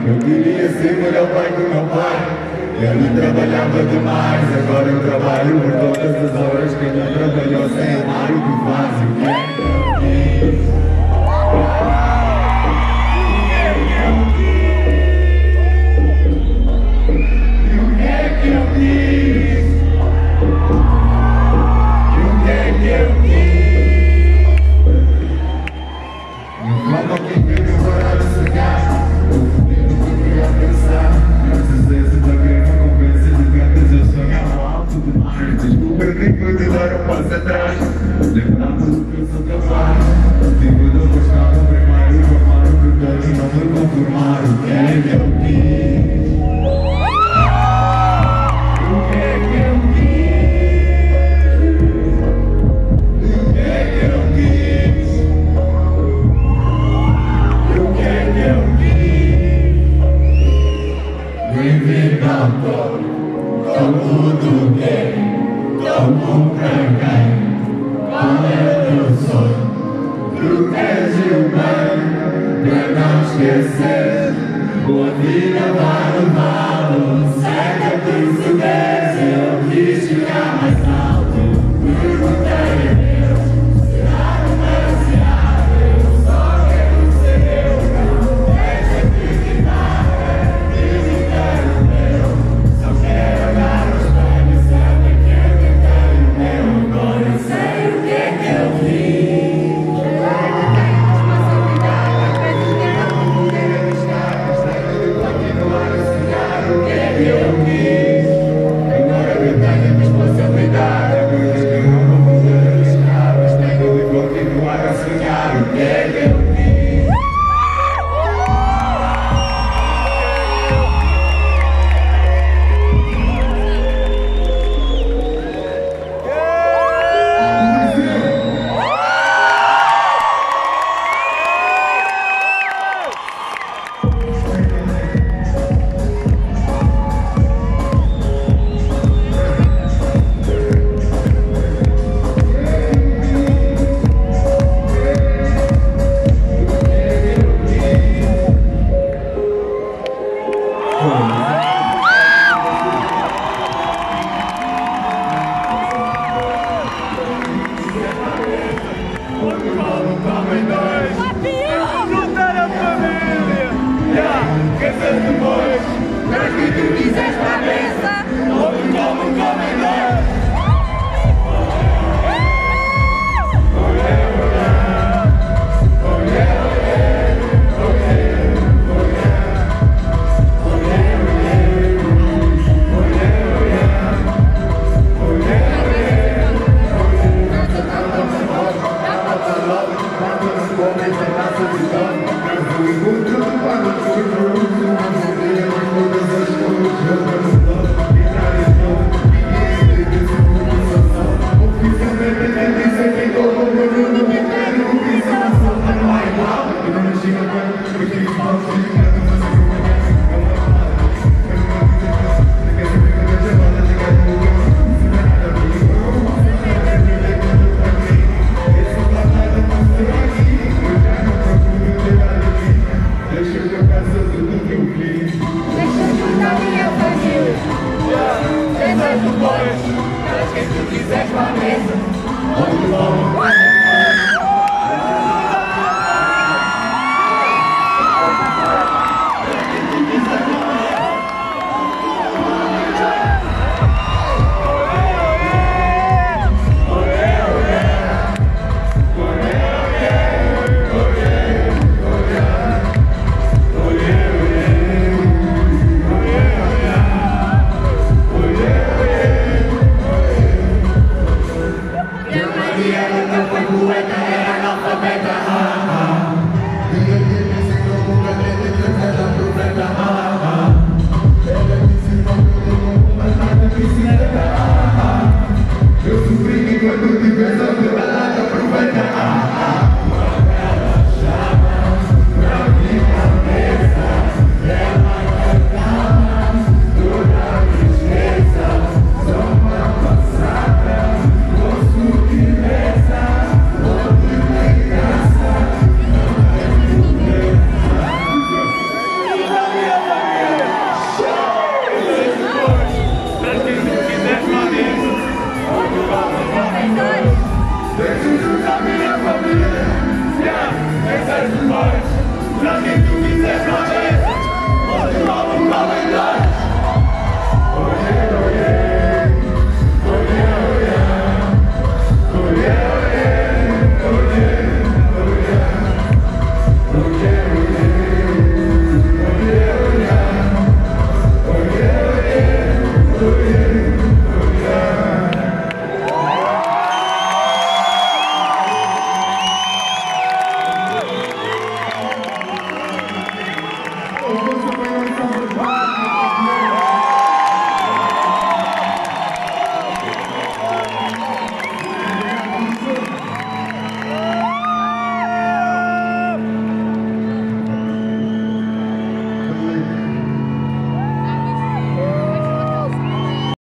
Eu queria ser melhor pai que o meu pai. Ele trabalhava demais, agora eu trabalho por todas as horas. Quem não trabalhou sem amar o que faz e o que é que eu quis. Lembramos do que eu sou capaz. Vivo da buscava primeiro, formar o que todos não me conformar. O que é que eu quis? O que é que eu quis? O que é que eu quis? O que é que eu quis? Bem-vindo ao topo, topo do quê? Topo pra quem? Qual é o teu sonho? Protege o bem, pra não esquecer. Boa vida vai levá-lo, segue a perceber. Se eu quis chegar mais alto, perguntei a Deus: será demasiado? Eu só quero ser eu. Não deixa acreditar, acreditar no meu. Só quero olhar no espelho e saber que eu tentei o meu. Agora eu sei o que é que eu fiz. Juntar a família, casas depois, mas que tu quiser.